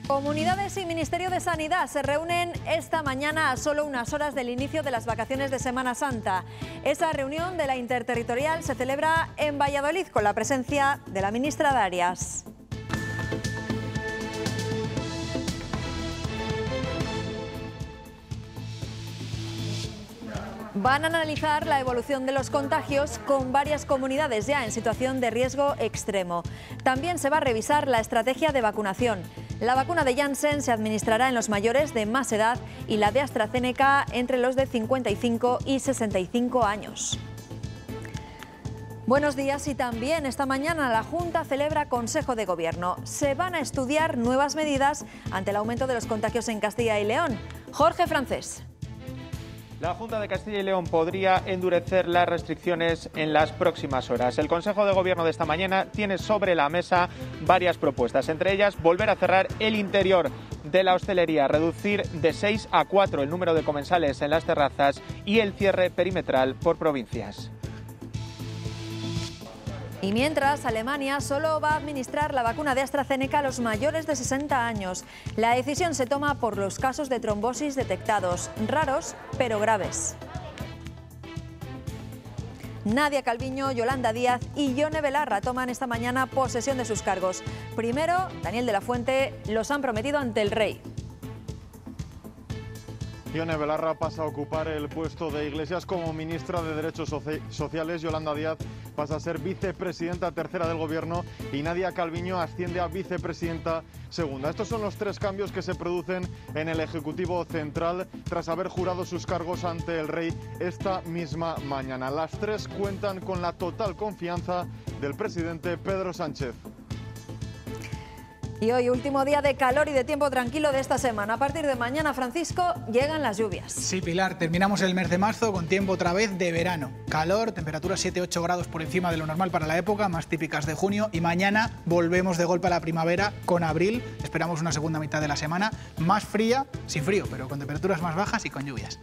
Comunidades y Ministerio de Sanidad se reúnen esta mañana a solo unas horas del inicio de las vacaciones de Semana Santa. Esa reunión de la Interterritorial se celebra en Valladolid con la presencia de la ministra Darias. Van a analizar la evolución de los contagios con varias comunidades ya en situación de riesgo extremo. También se va a revisar la estrategia de vacunación. La vacuna de Janssen se administrará en los mayores de más edad y la de AstraZeneca entre los de 55 y 65 años. Buenos días. Y también esta mañana la Junta celebra Consejo de Gobierno. Se van a estudiar nuevas medidas ante el aumento de los contagios en Castilla y León. Jorge Francés. La Junta de Castilla y León podría endurecer las restricciones en las próximas horas. El Consejo de Gobierno de esta mañana tiene sobre la mesa varias propuestas, entre ellas volver a cerrar el interior de la hostelería, reducir de 6 a 4 el número de comensales en las terrazas y el cierre perimetral por provincias. Y mientras, Alemania solo va a administrar la vacuna de AstraZeneca a los mayores de 60 años. La decisión se toma por los casos de trombosis detectados, raros pero graves. Nadia Calviño, Yolanda Díaz y Yone Belarra toman esta mañana posesión de sus cargos. Primero, Daniel de la Fuente los han prometido ante el rey. Yone Belarra pasa a ocupar el puesto de Iglesias como ministra de Derechos Sociales. Yolanda Díaz pasa a ser vicepresidenta tercera del Gobierno y Nadia Calviño asciende a vicepresidenta segunda. Estos son los tres cambios que se producen en el Ejecutivo Central tras haber jurado sus cargos ante el rey esta misma mañana. Las tres cuentan con la total confianza del presidente Pedro Sánchez. Y hoy, último día de calor y de tiempo tranquilo de esta semana. A partir de mañana, Francisco, llegan las lluvias. Sí, Pilar, terminamos el mes de marzo con tiempo otra vez de verano. Calor, temperaturas 7-8 grados por encima de lo normal para la época, más típicas de junio. Y mañana volvemos de golpe a la primavera con abril. Esperamos una segunda mitad de la semana más fría, sin frío, pero con temperaturas más bajas y con lluvias.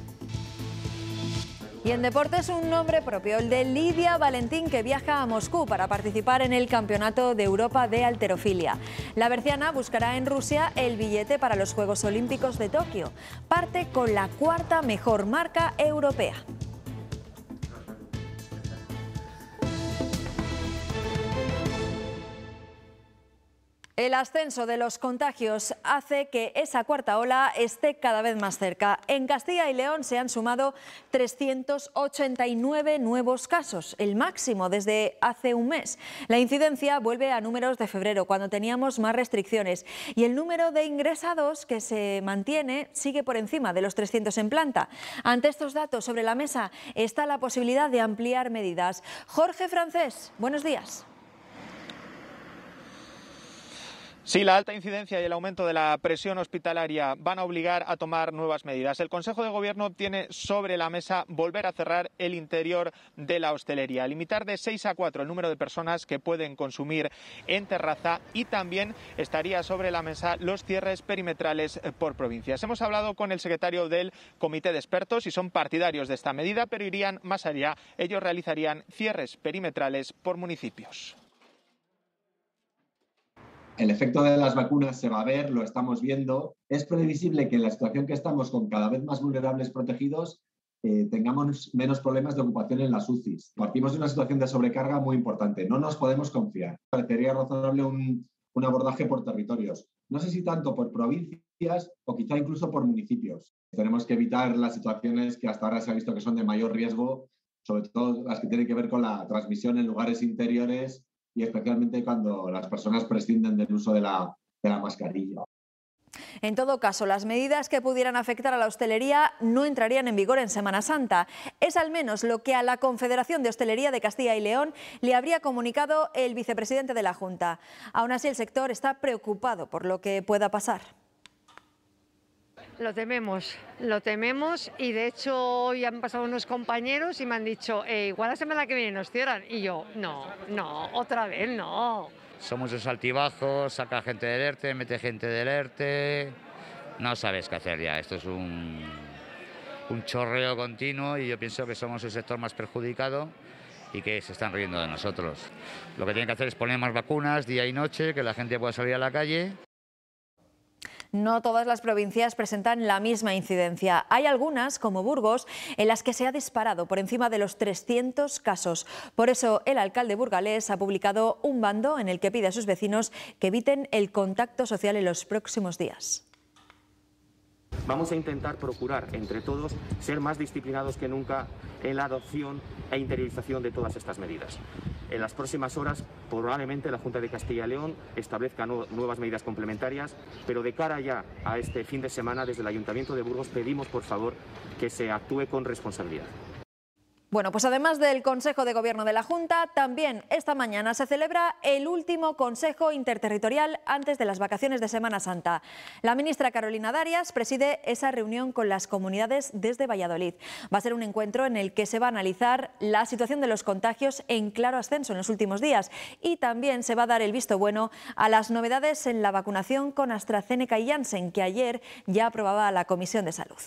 Y en deportes un nombre propio, el de Lidia Valentín, que viaja a Moscú para participar en el Campeonato de Europa de Halterofilia. La berciana buscará en Rusia el billete para los Juegos Olímpicos de Tokio. Parte con la cuarta mejor marca europea. El ascenso de los contagios hace que esa cuarta ola esté cada vez más cerca. En Castilla y León se han sumado 389 nuevos casos, el máximo desde hace un mes. La incidencia vuelve a números de febrero, cuando teníamos más restricciones. Y el número de ingresados, que se mantiene, sigue por encima de los 300 en planta. Ante estos datos sobre la mesa está la posibilidad de ampliar medidas. Jorge Francés, buenos días. Sí, la alta incidencia y el aumento de la presión hospitalaria van a obligar a tomar nuevas medidas. El Consejo de Gobierno tiene sobre la mesa volver a cerrar el interior de la hostelería, limitar de 6 a 4 el número de personas que pueden consumir en terraza y también estaría sobre la mesa los cierres perimetrales por provincias. Hemos hablado con el secretario del Comité de Expertos y son partidarios de esta medida, pero irían más allá. Ellos realizarían cierres perimetrales por municipios. El efecto de las vacunas se va a ver, lo estamos viendo. Es previsible que en la situación que estamos, con cada vez más vulnerables protegidos, tengamos menos problemas de ocupación en las UCIs. Partimos de una situación de sobrecarga muy importante. No nos podemos confiar. Parecería razonable un abordaje por territorios. No sé si tanto por provincias o quizá incluso por municipios. Tenemos que evitar las situaciones que hasta ahora se ha visto que son de mayor riesgo, sobre todo las que tienen que ver con la transmisión en lugares interiores, y especialmente cuando las personas prescinden del uso de la mascarilla. En todo caso, las medidas que pudieran afectar a la hostelería no entrarían en vigor en Semana Santa. Es al menos lo que a la Confederación de Hostelería de Castilla y León le habría comunicado el vicepresidente de la Junta. Aún así, el sector está preocupado por lo que pueda pasar. Lo tememos y de hecho hoy han pasado unos compañeros y me han dicho igual la semana que viene nos cierran y yo, no, otra vez no. Somos esos altibajos, saca gente del ERTE, mete gente del ERTE, no sabes qué hacer ya, esto es un chorreo continuo y yo pienso que somos el sector más perjudicado y que se están riendo de nosotros. Lo que tienen que hacer es poner más vacunas día y noche, que la gente pueda salir a la calle. No todas las provincias presentan la misma incidencia. Hay algunas, como Burgos, en las que se ha disparado por encima de los 300 casos. Por eso, el alcalde burgalés ha publicado un bando en el que pide a sus vecinos que eviten el contacto social en los próximos días. Vamos a intentar procurar entre todos ser más disciplinados que nunca en la adopción e interiorización de todas estas medidas. En las próximas horas probablemente la Junta de Castilla y León establezca nuevas medidas complementarias, pero de cara ya a este fin de semana desde el Ayuntamiento de Burgos pedimos por favor que se actúe con responsabilidad. Bueno, pues además del Consejo de Gobierno de la Junta, también esta mañana se celebra el último Consejo Interterritorial antes de las vacaciones de Semana Santa. La ministra Carolina Darias preside esa reunión con las comunidades desde Valladolid. Va a ser un encuentro en el que se va a analizar la situación de los contagios en claro ascenso en los últimos días y también se va a dar el visto bueno a las novedades en la vacunación con AstraZeneca y Janssen, que ayer ya aprobaba la Comisión de Salud.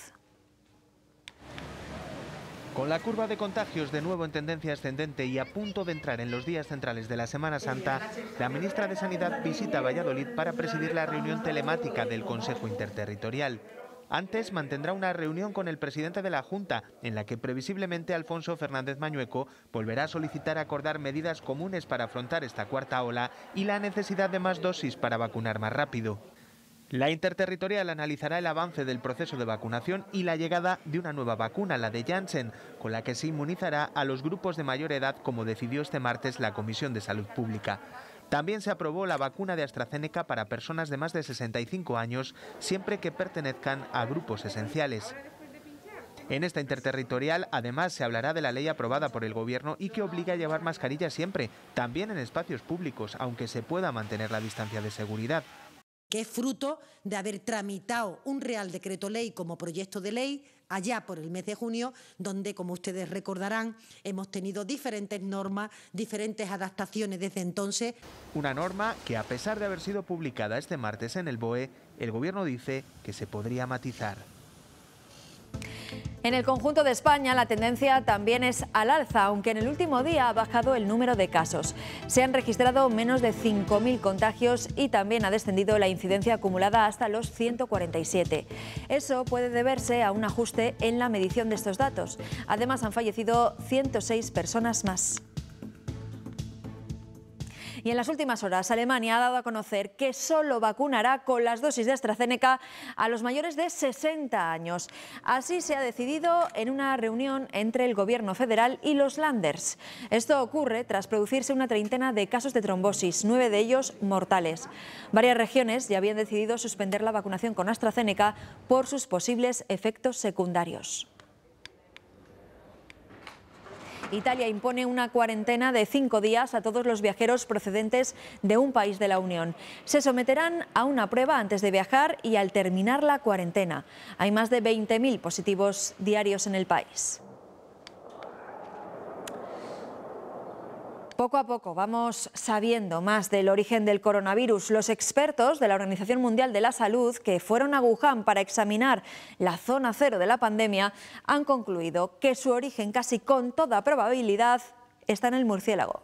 Con la curva de contagios de nuevo en tendencia ascendente y a punto de entrar en los días centrales de la Semana Santa, la ministra de Sanidad visita Valladolid para presidir la reunión telemática del Consejo Interterritorial. Antes mantendrá una reunión con el presidente de la Junta, en la que previsiblemente Alfonso Fernández Mañueco volverá a solicitar acordar medidas comunes para afrontar esta cuarta ola y la necesidad de más dosis para vacunar más rápido. La Interterritorial analizará el avance del proceso de vacunación y la llegada de una nueva vacuna, la de Janssen, con la que se inmunizará a los grupos de mayor edad, como decidió este martes la Comisión de Salud Pública. También se aprobó la vacuna de AstraZeneca para personas de más de 65 años, siempre que pertenezcan a grupos esenciales. En esta interterritorial, además, se hablará de la ley aprobada por el Gobierno y que obliga a llevar mascarilla siempre, también en espacios públicos, aunque se pueda mantener la distancia de seguridad. Que es fruto de haber tramitado un Real Decreto Ley como proyecto de ley allá por el mes de junio, donde, como ustedes recordarán, hemos tenido diferentes normas, diferentes adaptaciones desde entonces. Una norma que, a pesar de haber sido publicada este martes en el BOE, el Gobierno dice que se podría matizar. En el conjunto de España la tendencia también es al alza, aunque en el último día ha bajado el número de casos. Se han registrado menos de 5.000 contagios y también ha descendido la incidencia acumulada hasta los 147. Eso puede deberse a un ajuste en la medición de estos datos. Además, han fallecido 106 personas más. Y en las últimas horas, Alemania ha dado a conocer que solo vacunará con las dosis de AstraZeneca a los mayores de 60 años. Así se ha decidido en una reunión entre el Gobierno federal y los Länders. Esto ocurre tras producirse una treintena de casos de trombosis, 9 de ellos mortales. Varias regiones ya habían decidido suspender la vacunación con AstraZeneca por sus posibles efectos secundarios. Italia impone una cuarentena de 5 días a todos los viajeros procedentes de un país de la Unión. Se someterán a una prueba antes de viajar y al terminar la cuarentena. Hay más de 20.000 positivos diarios en el país. Poco a poco vamos sabiendo más del origen del coronavirus. Los expertos de la Organización Mundial de la Salud, que fueron a Wuhan para examinar la zona cero de la pandemia, han concluido que su origen, casi con toda probabilidad, está en el murciélago.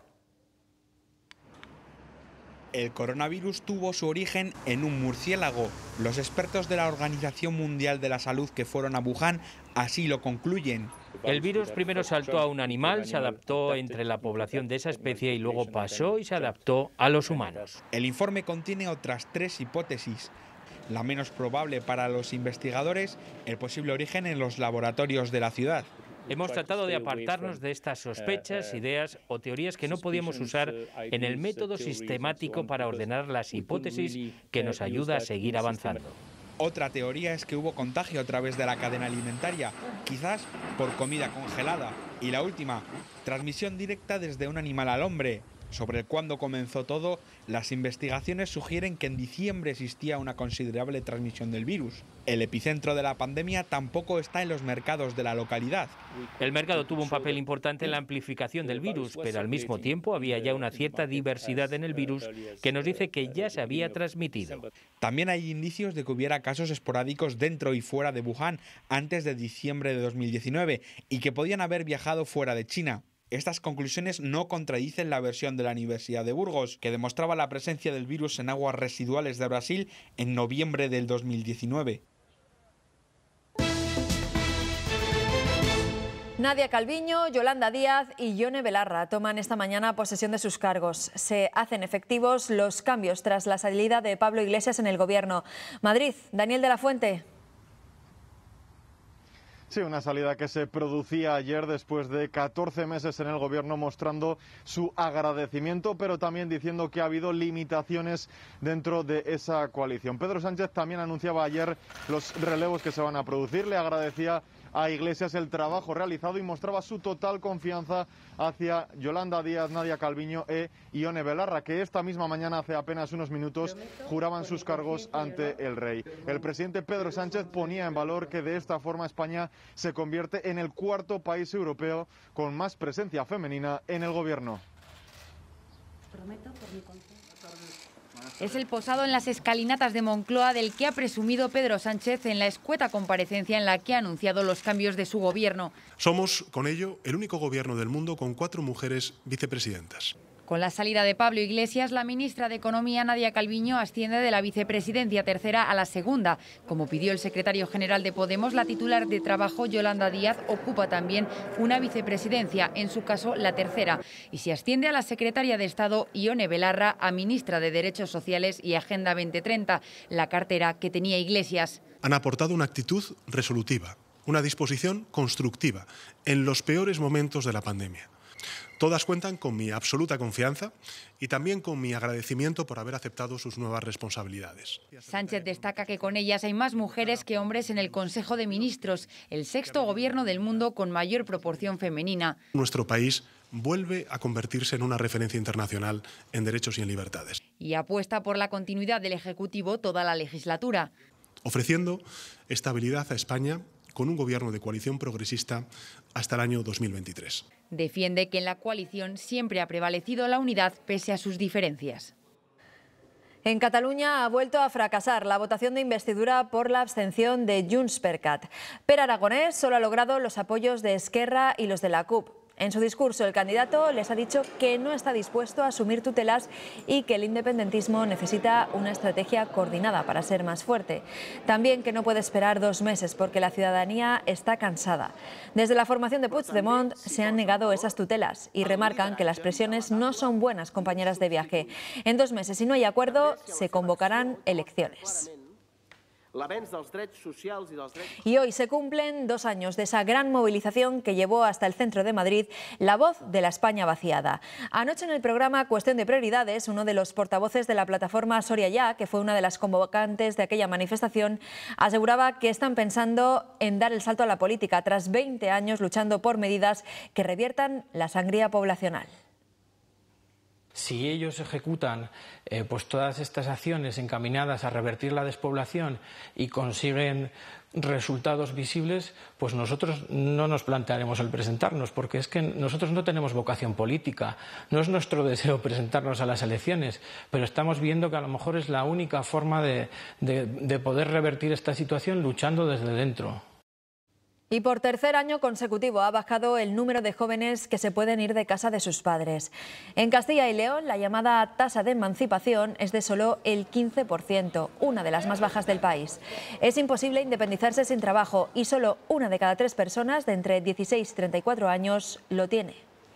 El coronavirus tuvo su origen en un murciélago. Los expertos de la Organización Mundial de la Salud que fueron a Wuhan así lo concluyen. El virus primero saltó a un animal, se adaptó entre la población de esa especie y luego pasó y se adaptó a los humanos. El informe contiene otras 3 hipótesis. La menos probable para los investigadores, el posible origen en los laboratorios de la ciudad. Hemos tratado de apartarnos de estas sospechas, ideas o teorías que no podíamos usar en el método sistemático para ordenar las hipótesis que nos ayuda a seguir avanzando. Otra teoría es que hubo contagio a través de la cadena alimentaria, quizás por comida congelada. Y la última, transmisión directa desde un animal al hombre. Sobre cuándo comenzó todo, las investigaciones sugieren que en diciembre existía una considerable transmisión del virus. El epicentro de la pandemia tampoco está en los mercados de la localidad. El mercado tuvo un papel importante en la amplificación del virus, pero al mismo tiempo había ya una cierta diversidad en el virus que nos dice que ya se había transmitido. También hay indicios de que hubiera casos esporádicos dentro y fuera de Wuhan antes de diciembre de 2019 y que podían haber viajado fuera de China. Estas conclusiones no contradicen la versión de la Universidad de Burgos, que demostraba la presencia del virus en aguas residuales de Brasil en noviembre del 2019. Nadia Calviño, Yolanda Díaz y Ione Belarra toman esta mañana posesión de sus cargos. Se hacen efectivos los cambios tras la salida de Pablo Iglesias en el Gobierno. Madrid, Daniel de la Fuente. Sí, una salida que se producía ayer después de 14 meses en el Gobierno, mostrando su agradecimiento, pero también diciendo que ha habido limitaciones dentro de esa coalición. Pedro Sánchez también anunciaba ayer los relevos que se van a producir, le agradecía a Iglesias el trabajo realizado y mostraba su total confianza hacia Yolanda Díaz, Nadia Calviño e Ione Belarra, que esta misma mañana, hace apenas unos minutos, juraban sus cargos ante el rey. El presidente Pedro Sánchez ponía en valor que de esta forma España se convierte en el cuarto país europeo con más presencia femenina en el Gobierno. Es el posado en las escalinatas de Moncloa del que ha presumido Pedro Sánchez en la escueta comparecencia en la que ha anunciado los cambios de su gobierno. Somos, con ello, el único gobierno del mundo con 4 mujeres vicepresidentas. Con la salida de Pablo Iglesias, la ministra de Economía, Nadia Calviño, asciende de la vicepresidencia tercera a la segunda. Como pidió el secretario general de Podemos, la titular de Trabajo, Yolanda Díaz, ocupa también una vicepresidencia, en su caso la tercera. Y se asciende a la secretaria de Estado, Ione Belarra, a ministra de Derechos Sociales y Agenda 2030, la cartera que tenía Iglesias. Han aportado una actitud resolutiva, una disposición constructiva en los peores momentos de la pandemia. Todas cuentan con mi absoluta confianza y también con mi agradecimiento por haber aceptado sus nuevas responsabilidades. Sánchez destaca que con ellas hay más mujeres que hombres en el Consejo de Ministros, el sexto gobierno del mundo con mayor proporción femenina. Nuestro país vuelve a convertirse en una referencia internacional en derechos y en libertades. Y apuesta por la continuidad del Ejecutivo toda la legislatura. Ofreciendo estabilidad a España con un gobierno de coalición progresista hasta el año 2023. Defiende que en la coalición siempre ha prevalecido la unidad pese a sus diferencias. En Cataluña ha vuelto a fracasar la votación de investidura por la abstención de JxCat. Pere Aragonès solo ha logrado los apoyos de Esquerra y los de la CUP. En su discurso, el candidato les ha dicho que no está dispuesto a asumir tutelas y que el independentismo necesita una estrategia coordinada para ser más fuerte. También que no puede esperar 2 meses porque la ciudadanía está cansada. Desde la formación de Puigdemont se han negado esas tutelas y remarcan que las presiones no son buenas compañeras de viaje. En 2 meses, si no hay acuerdo, se convocarán elecciones. Y hoy se cumplen 2 años de esa gran movilización que llevó hasta el centro de Madrid la voz de la España vaciada. Anoche en el programa Cuestión de Prioridades, uno de los portavoces de la plataforma Soria Ya, que fue una de las convocantes de aquella manifestación, aseguraba que están pensando en dar el salto a la política tras 20 años luchando por medidas que reviertan la sangría poblacional. Si ellos ejecutan pues todas estas acciones encaminadas a revertir la despoblación y consiguen resultados visibles, pues nosotros no nos plantearemos el presentarnos, porque es que nosotros no tenemos vocación política. No es nuestro deseo presentarnos a las elecciones, pero estamos viendo que a lo mejor es la única forma de poder revertir esta situación luchando desde dentro. Y por tercer año consecutivo ha bajado el número de jóvenes que se pueden ir de casa de sus padres. En Castilla y León, la llamada tasa de emancipación es de solo el 15%, una de las más bajas del país. Es imposible independizarse sin trabajo y solo 1 de cada 3 personas de entre 16 y 34 años lo tiene.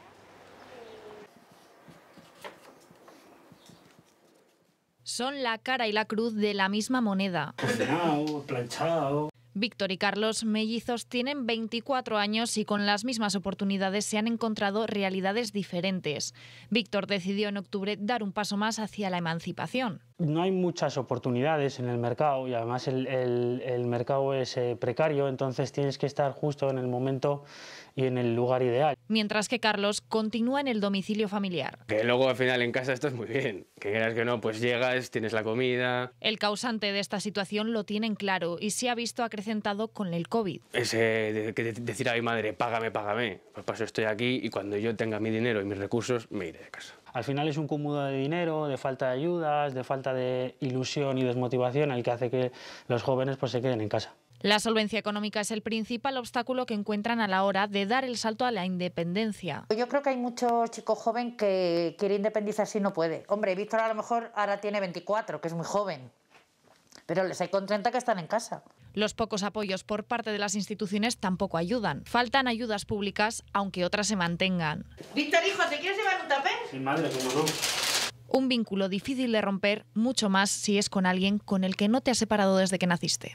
Son la cara y la cruz de la misma moneda. Cocinado, planchado. Víctor y Carlos, mellizos, tienen 24 años y con las mismas oportunidades se han encontrado realidades diferentes. Víctor decidió en octubre dar un paso más hacia la emancipación. No hay muchas oportunidades en el mercado y además el mercado es precario, entonces tienes que estar justo en el momento y en el lugar ideal. Mientras que Carlos continúa en el domicilio familiar. Que luego al final en casa estás muy bien, que quieras que no, pues llegas, tienes la comida. El causante de esta situación lo tienen claro y se ha visto acrecentado con el COVID. Ese de decir a mi madre, págame, págame, pues para eso estoy aquí y cuando yo tenga mi dinero y mis recursos me iré de casa. Al final es un cúmulo de dinero, de falta de ayudas, de falta de ilusión y desmotivación el que hace que los jóvenes pues se queden en casa. La solvencia económica es el principal obstáculo que encuentran a la hora de dar el salto a la independencia. Yo creo que hay muchos chicos jóvenes que quieren independizarse y no puede. Hombre, Víctor a lo mejor ahora tiene 24, que es muy joven, pero les hay con 30 que están en casa. Los pocos apoyos por parte de las instituciones tampoco ayudan. Faltan ayudas públicas, aunque otras se mantengan. Víctor, hijo, ¿te quieres llevar un tupper? Sí, madre, cómo no. Un vínculo difícil de romper, mucho más si es con alguien con el que no te has separado desde que naciste.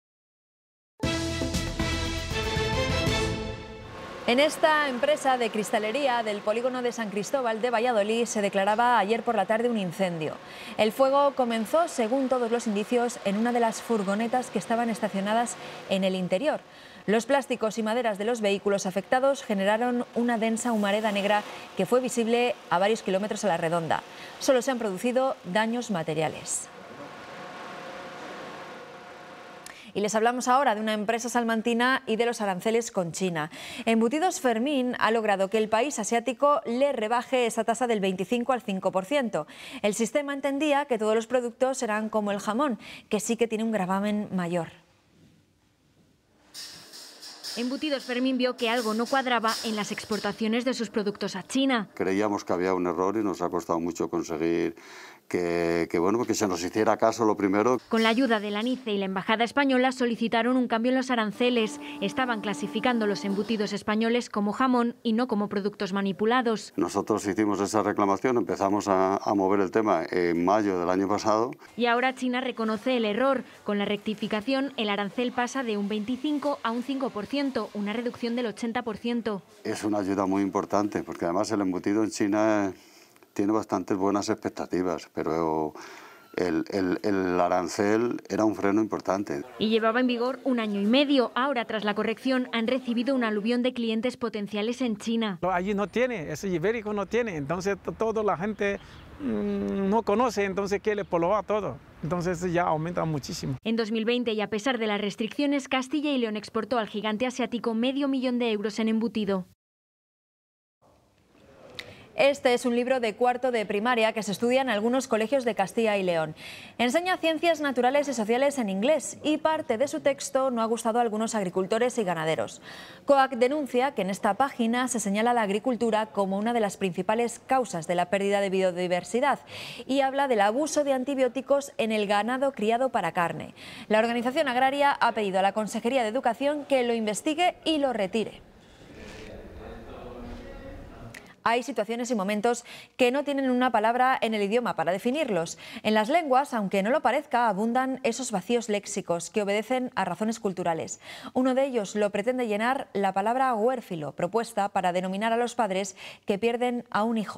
En esta empresa de cristalería del polígono de San Cristóbal de Valladolid se declaraba ayer por la tarde un incendio. El fuego comenzó, según todos los indicios, en una de las furgonetas que estaban estacionadas en el interior. Los plásticos y maderas de los vehículos afectados generaron una densa humareda negra que fue visible a varios kilómetros a la redonda. Solo se han producido daños materiales. Y les hablamos ahora de una empresa salmantina y de los aranceles con China. Embutidos Fermín ha logrado que el país asiático le rebaje esa tasa del 25 al 5%. El sistema entendía que todos los productos serán como el jamón, que sí que tiene un gravamen mayor. Embutidos Fermín vio que algo no cuadraba en las exportaciones de sus productos a China. Creíamos que había un error y nos ha costado mucho conseguir que se nos hiciera caso lo primero. Con la ayuda de la NICE y la Embajada Española solicitaron un cambio en los aranceles. Estaban clasificando los embutidos españoles como jamón y no como productos manipulados. Nosotros hicimos esa reclamación, empezamos a mover el tema en mayo del año pasado. Y ahora China reconoce el error. Con la rectificación, el arancel pasa de un 25 a un 5%, una reducción del 80%. Es una ayuda muy importante, porque además el embutido en China tiene bastantes buenas expectativas, pero el arancel era un freno importante. Y llevaba en vigor 1 año y medio. Ahora, tras la corrección, han recibido un aluvión de clientes potenciales en China. Allí no tiene, ese ibérico no tiene, entonces toda la gente no conoce, entonces quiere probar todo. Entonces ya aumenta muchísimo. En 2020, y a pesar de las restricciones, Castilla y León exportó al gigante asiático $500 000 en embutido. Este es un libro de cuarto de primaria que se estudia en algunos colegios de Castilla y León. Enseña ciencias naturales y sociales en inglés y parte de su texto no ha gustado a algunos agricultores y ganaderos. COAC denuncia que en esta página se señala la agricultura como una de las principales causas de la pérdida de biodiversidad y habla del abuso de antibióticos en el ganado criado para carne. La organización agraria ha pedido a la Consejería de Educación que lo investigue y lo retire. Hay situaciones y momentos que no tienen una palabra en el idioma para definirlos. En las lenguas, aunque no lo parezca, abundan esos vacíos léxicos que obedecen a razones culturales. Uno de ellos lo pretende llenar la palabra huérfilo, propuesta para denominar a los padres que pierden a un hijo.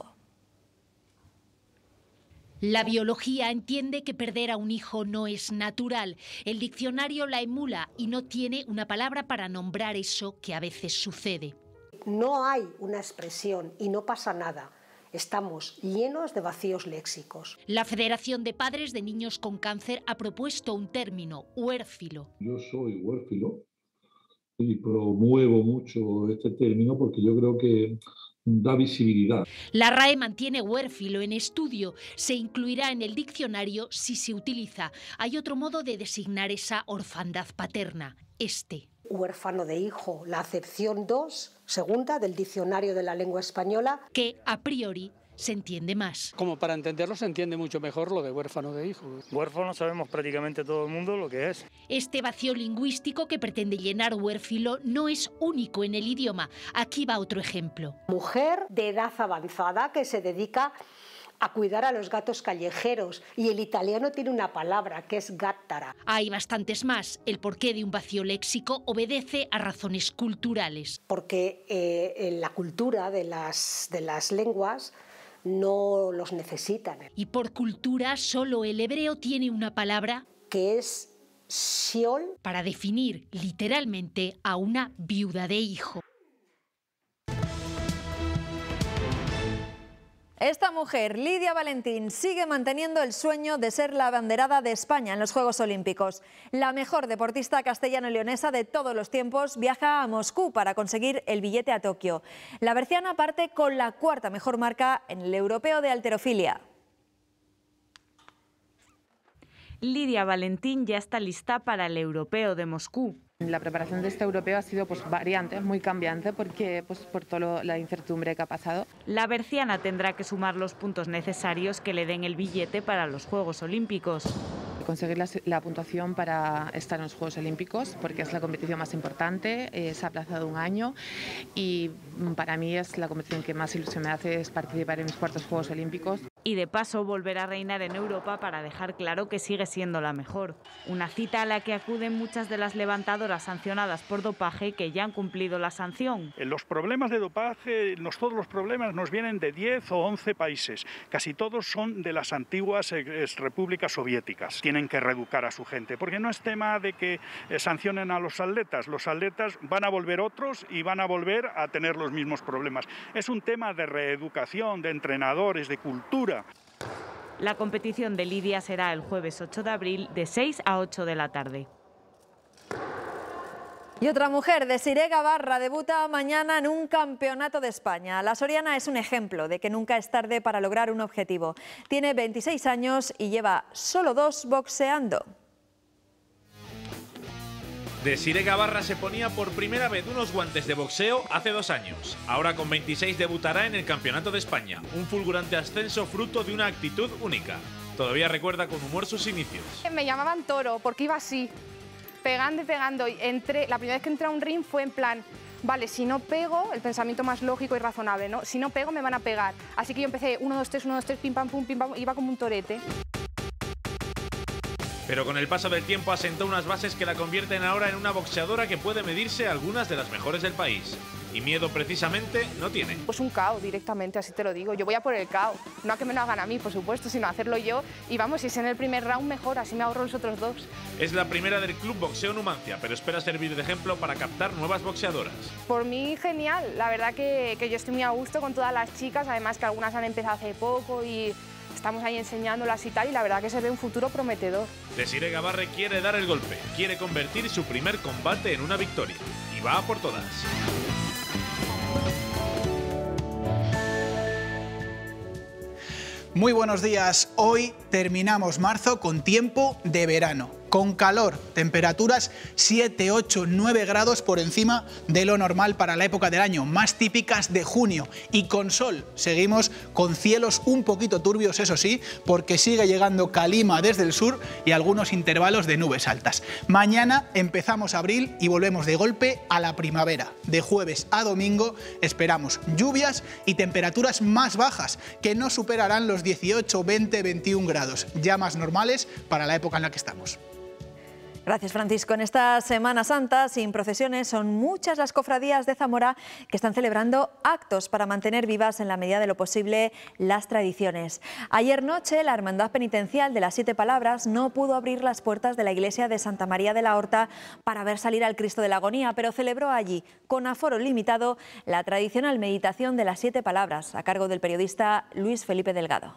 La biología entiende que perder a un hijo no es natural. El diccionario la emula y no tiene una palabra para nombrar eso que a veces sucede. No hay una expresión y no pasa nada. Estamos llenos de vacíos léxicos. La Federación de Padres de Niños con Cáncer ha propuesto un término, huérfilo. Yo soy huérfilo y promuevo mucho este término porque yo creo que da visibilidad. La RAE mantiene huérfilo en estudio. Se incluirá en el diccionario si se utiliza. Hay otro modo de designar esa orfandad paterna, Huérfano de hijo, la acepción 2, segunda del Diccionario de la Lengua Española. Que a priori se entiende más. Como para entenderlo se entiende mucho mejor lo de huérfano de hijo. Huérfano sabemos prácticamente todo el mundo lo que es. Este vacío lingüístico que pretende llenar huérfilo no es único en el idioma. Aquí va otro ejemplo. Mujer de edad avanzada que se dedica a cuidar a los gatos callejeros y el italiano tiene una palabra que es gattara. Hay bastantes más. El porqué de un vacío léxico obedece a razones culturales. Porque en la cultura de las lenguas no los necesitan. Y por cultura solo el hebreo tiene una palabra que es Sheol para definir literalmente a una viuda de hijo. Esta mujer, Lidia Valentín, sigue manteniendo el sueño de ser la abanderada de España en los Juegos Olímpicos. La mejor deportista castellano-leonesa de todos los tiempos viaja a Moscú para conseguir el billete a Tokio. La berciana parte con la 4ª mejor marca en el europeo de halterofilia. Lidia Valentín ya está lista para el Europeo de Moscú. La preparación de este europeo ha sido variante, muy cambiante, porque por toda la incertidumbre que ha pasado. La berciana tendrá que sumar los puntos necesarios que le den el billete para los Juegos Olímpicos. Conseguir la puntuación para estar en los Juegos Olímpicos, porque es la competición más importante, se ha aplazado un año y para mí es la competición que más ilusión me hace, es participar en mis cuartos Juegos Olímpicos. Y de paso volver a reinar en Europa para dejar claro que sigue siendo la mejor. Una cita a la que acuden muchas de las levantadoras sancionadas por dopaje que ya han cumplido la sanción. Los problemas de dopaje, todos los problemas nos vienen de 10 o 11 países. Casi todos son de las antiguas repúblicas soviéticas. Tienen que reeducar a su gente, porque no es tema de que sancionen a los atletas. Los atletas van a volver otros y van a volver a tener los mismos problemas. Es un tema de reeducación, de entrenadores, de cultura. La competición de Lidia será el jueves 8 de abril de 6 a 8 de la tarde. Y otra mujer, Desiré Gabarra, debuta mañana en un campeonato de España. La soriana es un ejemplo de que nunca es tarde para lograr un objetivo. Tiene 26 años y lleva solo 2 boxeando. Desiré Gabarra se ponía por primera vez unos guantes de boxeo hace 2 años. Ahora con 26 debutará en el Campeonato de España, un fulgurante ascenso fruto de una actitud única. Todavía recuerda con humor sus inicios. Me llamaban Toro porque iba así, pegando y pegando. La primera vez que entré a un ring fue en plan, vale, si no pego, el pensamiento más lógico y razonable, ¿no? Si no pego me van a pegar. Así que yo empecé 1, 2, 3, 1, 2, 3, pim pam, iba como un torete. Pero con el paso del tiempo asentó unas bases que la convierten ahora en una boxeadora que puede medirse a algunas de las mejores del país. Y miedo precisamente no tiene. Pues un KO directamente, así te lo digo. Yo voy a por el KO. No a que me lo hagan a mí, por supuesto, sino a hacerlo yo. Y vamos, si es en el primer round, mejor, así me ahorro los otros 2. Es la primera del Club Boxeo Numancia, pero espera servir de ejemplo para captar nuevas boxeadoras. Por mí, genial. La verdad que yo estoy muy a gusto con todas las chicas, además que algunas han empezado hace poco y estamos ahí enseñándolas y tal, y la verdad que se ve un futuro prometedor. Desiré Gabarra quiere dar el golpe, quiere convertir su primer combate en una victoria. Y va a por todas. Muy buenos días. Hoy terminamos marzo con tiempo de verano, con calor, temperaturas 7, 8, 9 grados por encima de lo normal para la época del año, más típicas de junio, y con sol. Seguimos con cielos un poquito turbios, eso sí, porque sigue llegando calima desde el sur y algunos intervalos de nubes altas. Mañana empezamos abril y volvemos de golpe a la primavera. De jueves a domingo esperamos lluvias y temperaturas más bajas, que no superarán los 18, 20, 21 grados, ya más normales para la época en la que estamos. Gracias, Francisco. En esta Semana Santa, sin procesiones, son muchas las cofradías de Zamora que están celebrando actos para mantener vivas en la medida de lo posible las tradiciones. Ayer noche, la Hermandad Penitencial de las 7 Palabras no pudo abrir las puertas de la iglesia de Santa María de la Horta para ver salir al Cristo de la Agonía, pero celebró allí, con aforo limitado, la tradicional meditación de las 7 Palabras, a cargo del periodista Luis Felipe Delgado.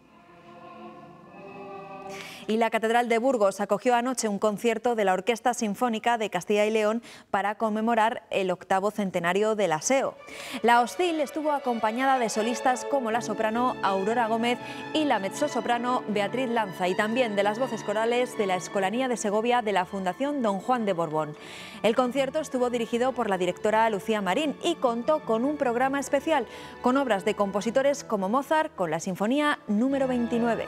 Y la Catedral de Burgos acogió anoche un concierto de la Orquesta Sinfónica de Castilla y León para conmemorar el 8º centenario del Aseo. La hostil estuvo acompañada de solistas como la soprano Aurora Gómez y la mezzosoprano Beatriz Lanza, y también de las voces corales de la Escolanía de Segovia de la Fundación Don Juan de Borbón. El concierto estuvo dirigido por la directora Lucía Marín y contó con un programa especial con obras de compositores como Mozart, con la Sinfonía número 29.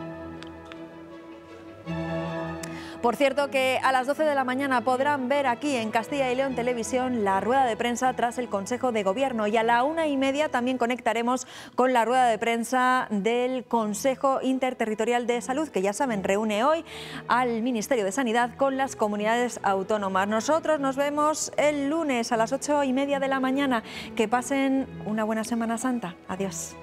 Por cierto, que a las 12 de la mañana podrán ver aquí en Castilla y León Televisión la rueda de prensa tras el Consejo de Gobierno, y a la 1:30 también conectaremos con la rueda de prensa del Consejo Interterritorial de Salud, que ya saben, reúne hoy al Ministerio de Sanidad con las comunidades autónomas. Nosotros nos vemos el lunes a las 8:30 de la mañana. Que pasen una buena Semana Santa. Adiós.